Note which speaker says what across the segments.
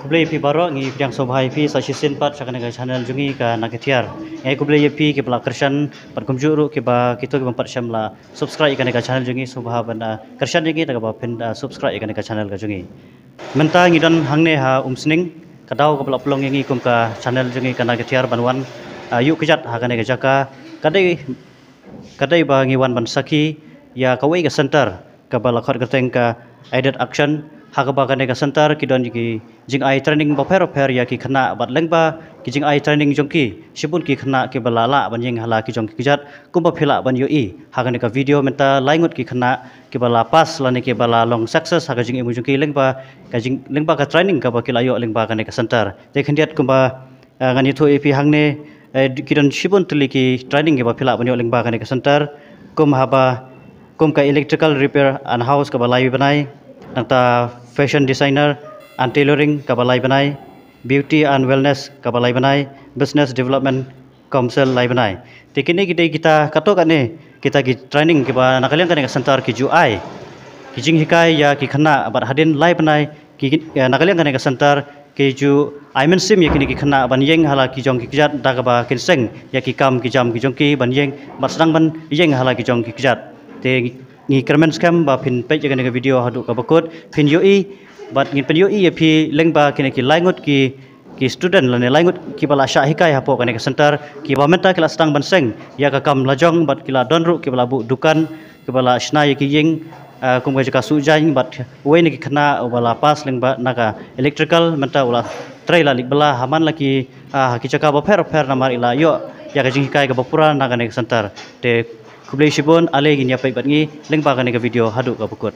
Speaker 1: kublai pi baro ngi pidang sobhai pi sasisin pat sakane ga channel jungi ka naketiar ngai kublai pi ke bla kershan pat kumjuru ke ba kito ke pat shamla subscribe ikane ka channel jungi subha banda kershan jungi ta ba pin subscribe ikane ka channel ga jungi menta ngi dan hangne ha umsning kadau ka bla plong ngi kum ka channel jungi ka naketiar banwan yuk kejat ha kane ga jaka kadai kadai ba ngi wan ban saki ya kawai ga center ka bala khot ga teng ka aided action hagaba kane ka center kidon ki jing ai training ba per ya ki khana bat lengba ki jing ai training jongki sibun ki khana ki balala ban yeng hala ki jongki kijat kumba phila ban yo i hagane ka video menta laingut ki khana ki bala pas lani ki bala long success haga jing imu jongki lengba ka jing lengba ka training ka ba ki layo lengba kane ka center te khandiat kumba ngani tho epi hangne kidon sibun tuli ki training ki ba phila ban yo lengba kane ka center kum haba kum ka electrical repair and house ka balai banai nangta fashion designer and tailoring ka balai banai beauty and wellness ka balai banai business development council lai banai tikini kita katok ane kita ki training ki ba nakaliang kane ka center ki ju ai ki jing hikai ya ki khana bat hadin lai banai ki nakaliang kane ka center ki ju aimen sim yakini ki khana ban yeng hala ki jong ki kijat daga ba kin seng ya ki kam ki jam ki jong ki ban yeng bat sedang ban yeng hala ki jong ki kijat te ngi kermen scam ba pin pe jaga ga video hadu ka bakut pin yo i bat ngin pen yo i phi lengba kine ki laingut ki student lane laingut ki bala sha hikai hapo kane ka center ki ba menta kelas tang ban seng ya ka kam lajong bat kila donru ki bala bu dukan ki bala shna ki yeng kum ga jaka sujain bat we ni ki khana bala pas lengba naga electrical menta ula trai la lik bala haman laki ki jaka ba per namar ila yo ya ka jing hikai ga bapura naga ne center te kublai shibun ale ginya pai bat ngi lengba kane ka video hadu ka bakut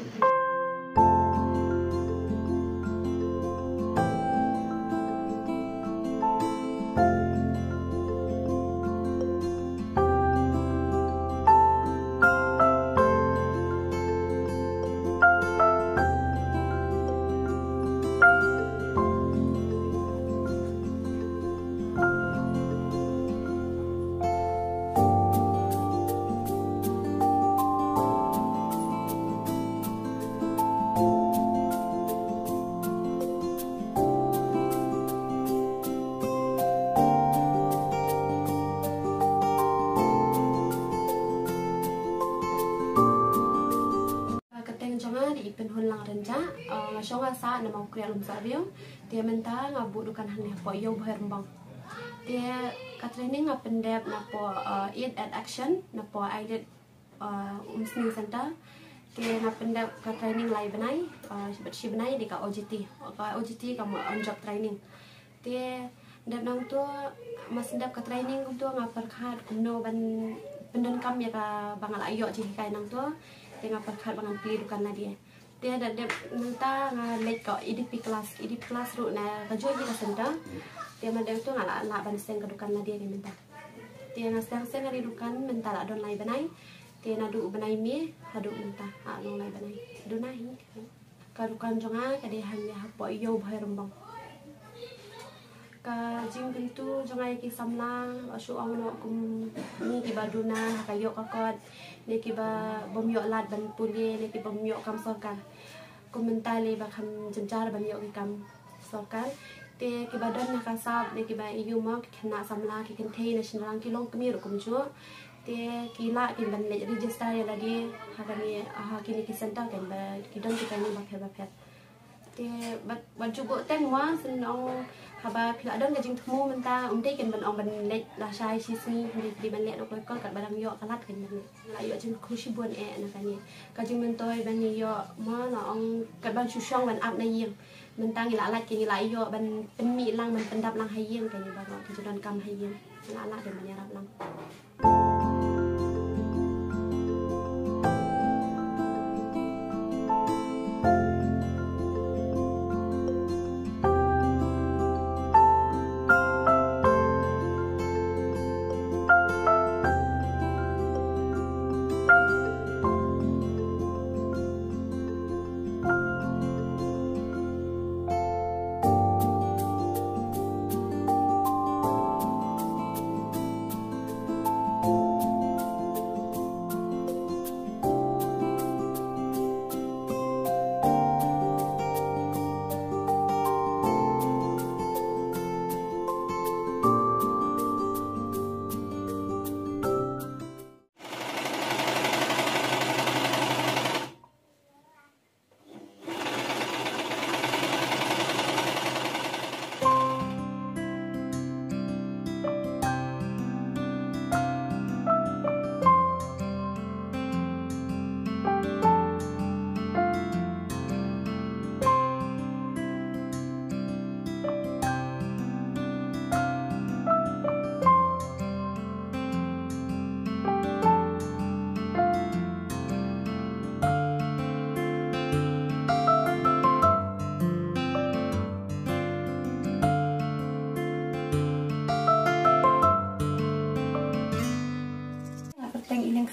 Speaker 2: ipen hun lang renja shonga sa na mau kriya lum sabiu dia menta ngabu dukan han po yo bher mbang dia ka training ngapendep na po eat at action na po aided umsni center dia ngapendep ka training lai banai shi banai di ka OJT ka on job training dia dep nang tu mas dep ka training tu ngapar khat kumno ban pendan kam ya ka bangal ayo ji kai nang tu dia ngapar khat bangan pi dukan na dia ada minta ngalek kok idp kelas ru na kajo ji ka center dia madang tu ngala ban seng ka dukan na dia minta dia ngasang seng ari dukan minta la don lai banai dia na du banai mi hadu minta long lai banai du nai ka dukan jonga ka dia hanya hapo yo bhai rombong ka jing pintu jonga ki samla asu awno kum ni ki baduna kayo kakot ni ki ba bomyo lat ban puli ni ki bomyo kam sorkan komentari bakam jenjar ban yo ki kam sorkan te ki badan na kasab ni ki ba iyu ma ki khna samla ki kenthe national ki long kmi ro kum chu te ki la ki ban le register ya lagi hagani ki ni ki center kan ba ki don ki kan ba phet te ban cubo teng wa senong haba pila don ga jing thmu menta umte kan ban ong ban le la shai sisni di ban le no ko kat barang yo kalat kan ban la yo jing khushi bon na kan ni ka jing mentoi ban ni yo ma na ong kat ban chu shong ban ap na yeng menta ngi la ki ngi la yo ban pen mi lang ban pendap lang hai yeng kan ni ba ro ki don kam hai yeng la dan ban yarap lang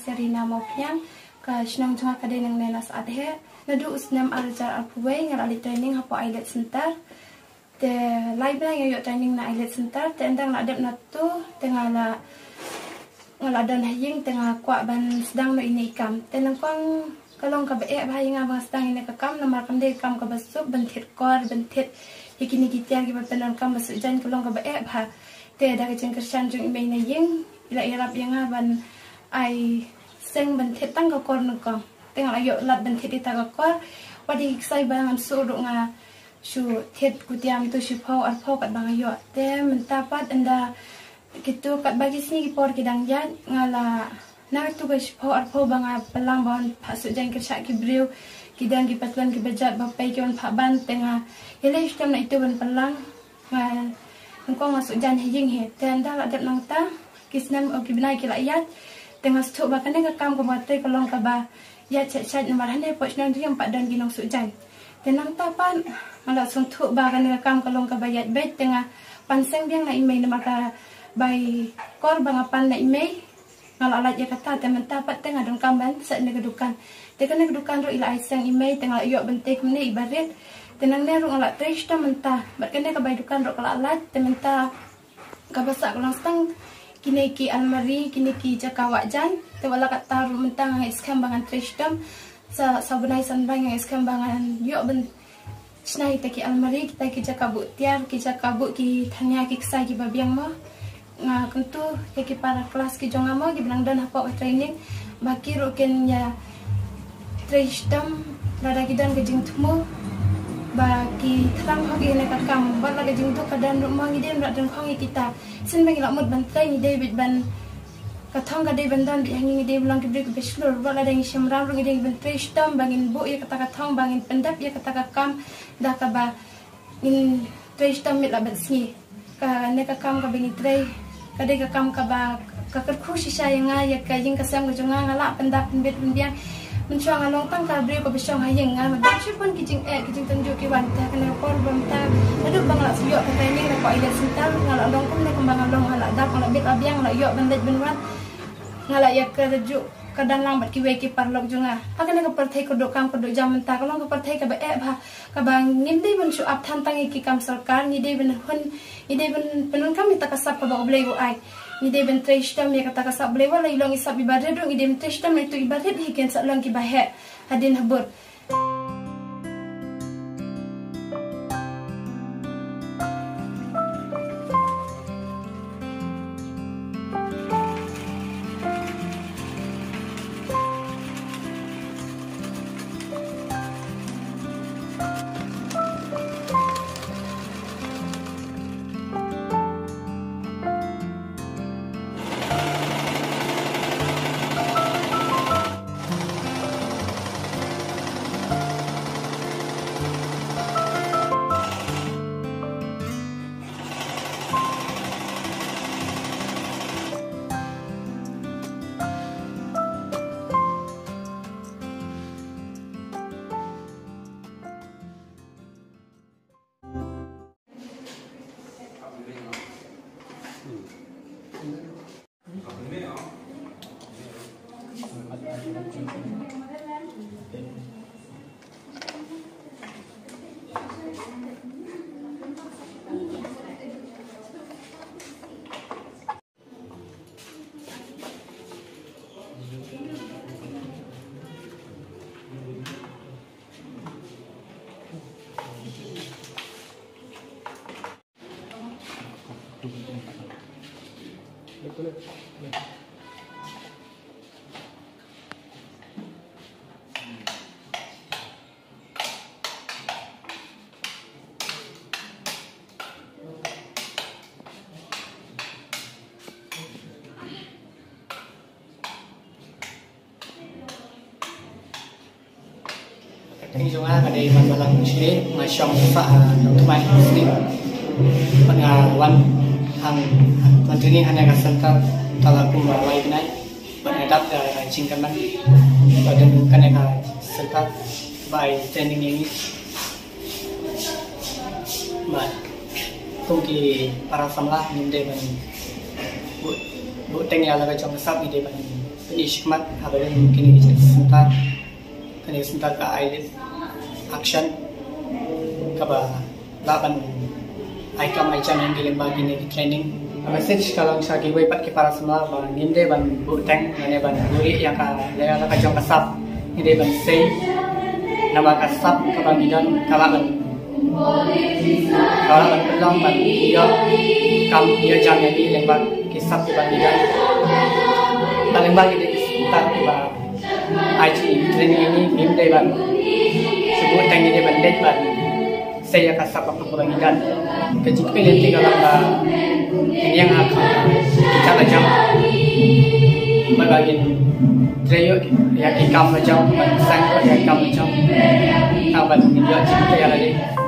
Speaker 3: Serina mau piang ke senang cuma kade nang nenas adhe nadu usnam arjar alpuwe ngal ali training hapo IELTS center te live na yo training na IELTS center te endang na adep na tu tengah la ngaladan haying tengah kuat ban sedang no ini kam te nang kwang kalong ka bae ba hinga ba sedang ini ka kam namar kam de kam ka basuk bentit kor bentit ikini gitiar ki bapenan kam basuk jan kalong ka bae ba te da ka jengkersan jung imei na ying ila irap yang ban ai seng bentit tang ka kor no ka tengah ayo lat bentit ita ka kor wadi sai bangan suruh nga su tet kutiam tu su pau ar pau kat bang ayo te mentapat anda gitu kat bagi sini por kidang jan ngala na tu ga su pau ar pau bang pelang ban pasuk jan kersak ki breu kidang ki patlan ki bejat bapai ki on ban tengah ile sistem na itu ban pelang ngal engkau masuk jan hijing he te anda la dep nang ta kisnam o ki binai ki rakyat tengah stok bakane ka kam ko batai kolong ka ba ya chat nomor hande poch nang yang pak dan ginong sujan tenang tapan ala suntuk ba kan kam kolong ka bayat bet tengah panseng biang na email nama ka bai kor bang apan na email ngala alat ya kata temen tapat tengah dong kamban sat ne kedukan te kan kedukan ro ila aisang email tengah yo bentek mene ibarat tenang ne ro ngala trish ta mentah bat kan ka bai dukan ro kala alat temen ta ka basak kolong stang kini ki almari kini ki jakawak jan te wala kata ro mentang iskam bangan trish tam sa sabunai sanbang iskam bangan yo ben Cina kita ki almari kita ki jakabut tiar ki jakabut ki tanya ki kesai ki babiang mo nga kentu ki para kelas ki jonga mo ki bilang dan apa training baki roken ya tristam rada ki dan ke jing tumu baki terang hoki ne kakam bala ke jing tu kadan rumah ngi den rak dan khongi kita sin bang lamut bantai ni David ban kathong ka de bandan bi hangi de bilang ki brik bachelor bala dang shamram ro ngi de ban tristam bangin bo ya kata kathong bangin pendap ya kata kakam dah kaba in tristam mit labat si ka ne kakam ka bingi tre ka de kakam ka ba ka khushi sayang ya ka jing kasam ka jonga ngala pendap bet pendiang mencuang along tang ka bri ko besong hayeng nga ma pun kijing kijing tunjuk ki wan ta kana kor bam ta adu bangla suyo ka training ko ida sintal ngala dong kum ne kembang along hala dak ngala bit abiang ngala yo bandet benwan ngala ya kerju kadang lambat ki we ki parlok junga akan ka parthai ko dokam ko do jam ta kalong ka parthai ka ba ba ka bang ngim de ben su ap than tang ki kam sarkar ni de ben hun ni de ben penun kam ta kasap ka ba oblei go ai ni de ben trishtam ya kata kasap oblei wala ilong isap ibadah dong ni de trishtam itu ibadah hiken sa lang ki ba he hadin habur Ini juga ada masalah muslim, masyam sah untuk main muslim. Pengawan hang menteri hanya kasar talakum balai naik beredap dari cingkaman dan kena serta by training ini. Mat tungki para samlah mende ban bu teng ya laga jong sap ide ban
Speaker 4: ini shikmat habis kini sebentar ke eyelid action kaba laban icon yang gilimba gini di training message kalau misalnya gue pat para semua bang ninde bang buteng mana bang guri yang layar kajang kasap ninde bang say nama kasap kabang gidan kalau belum bang dia kam dia jam yang di lembak kisap di bang gidan lembak ini start bang IG training ini ninde bang sebut tang ninde bang date bang saya kasap apa kurang gidan kejik nanti kalau ini yang kita macam berbagi trayo ya ikam macam sang ya ikam macam kawan dia cerita yang ada